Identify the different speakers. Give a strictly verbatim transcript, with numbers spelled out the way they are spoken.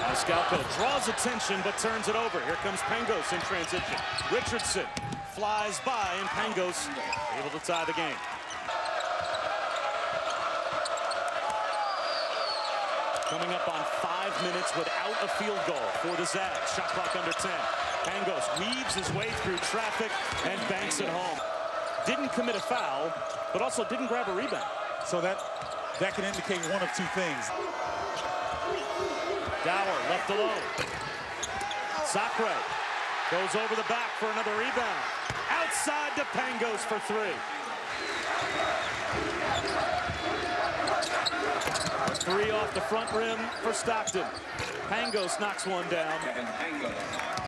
Speaker 1: Scalco draws attention but turns it over. Here comes Pangos in transition. Richardson flies by and Pangos able to tie the game. Coming up on five minutes without a field goal for the Zags. Shot clock under ten. Pangos weaves his way through traffic and banks it home. Didn't commit a foul, but also didn't grab a rebound.
Speaker 2: So that that can indicate one of two things.
Speaker 1: Dower left alone. Sacre goes over the back for another rebound. Outside to Pangos for three. A three off the front rim for Stockton. Pangos knocks one down.